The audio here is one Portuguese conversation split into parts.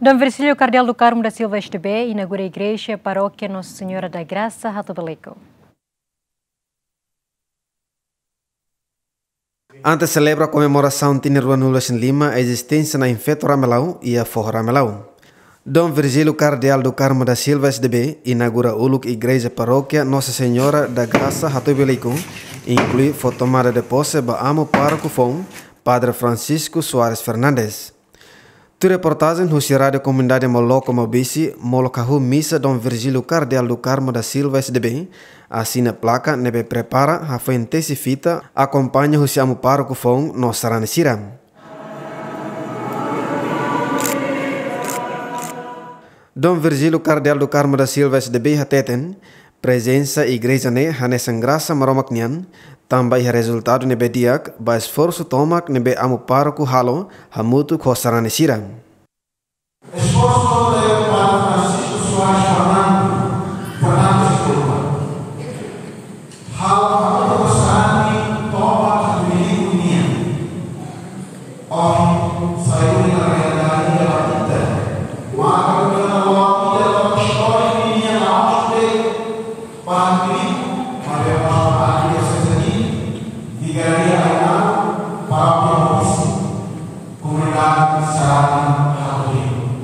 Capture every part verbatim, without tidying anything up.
Dom Virgílio Cardeal do Carmo da Silva S T B inaugura a igreja paróquia Nossa Senhora da Graça, Hato Beleco. Antes celebra a comemoração de Rua Nulas em Lima a existência na Infeto Ramelau e a Forro Ramelau. Dom Virgílio Cardeal do Carmo da Silva S D B inaugura a igreja paróquia Nossa Senhora da Graça, Hato Beleco, inclui fotomada de posse ba amo pároco Fon, Padre Francisco Soares Fernandes. Tu reportagem no Rádio Comunidade Moloco Mobisi, Molocahu Missa Dom Virgílio Cardeal do Carmo da Silva S D B, assina placa nebe prepara a fuente fita, acompanha o amo pároco Fon no Sarane Siram. Dom Virgílio Cardeal do Carmo da Silva S D B hateten, presença igreja ne hanesan graça maromaknian, também resultado nebe diak, ba esforço tomak nebe amo pároco halo, hamutu ko sarane siram. Esforço do Padre Francisco Soares Fernandes Turma. Halo hamutu sarane tomak milik dunia. Oh, saiu na realidade da vida. Maka kita waktu dalam história dunia laos de pandemi, pada masa akhir sejati, digaria ayam para pemuda, komunitas Sarane Hato.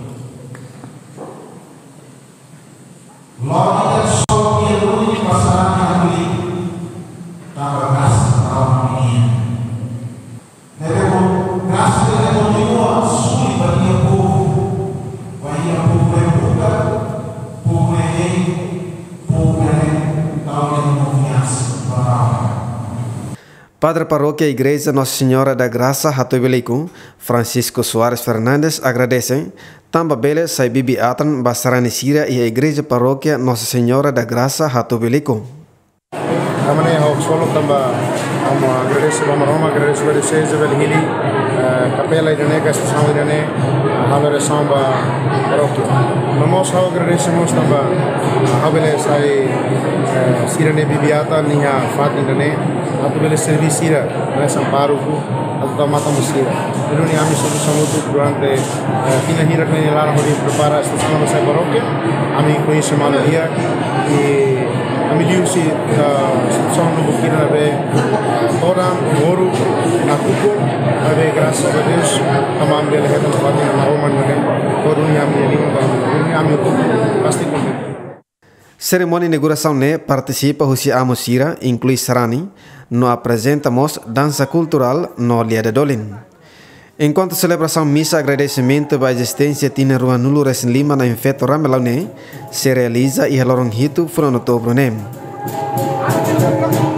Lalu kita semua yang dulu di Sarane Hato, tanpa graça para dunia. Devemos graça de continuar sui bagi povo. Padre Paróquia Igreja Nossa Senhora da Graça, Hato Beleco, Francisco Soares Fernandes, agradecem também bele sai bibi atan basarane sira e a Igreja Paróquia Nossa Senhora da Graça, Hato Beleco. Amane ao solo também amo agradecer vamos Roma agradecer a vocês a hili capela irene gastação irene halore samba paróquia. Nós agradecemos também a bele sai sirane bibi atan niha fatin irene Hato bele serviço ira nessa paróquia atau mata musira. Ini ni kami selalu tu durante fina hira ni lara hori prepara estação nossa paróquia. Kami conhece mal dia e kami diusi estação no bukira be orang moru nakuko be graças a Deus tamam bele hetan fatin na Roma ni korun kami ni kami tu pasti contente. Cerimônia de inauguração ne participa o amo Sira, inclui Sarani, no apresentamos dança cultural no Lia de Dolin. Enquanto celebração missa agradecimento à existência de Rua Nulo Res Lima na Infeto Ramelau ne, se realiza e halorong hitu from outubro ne.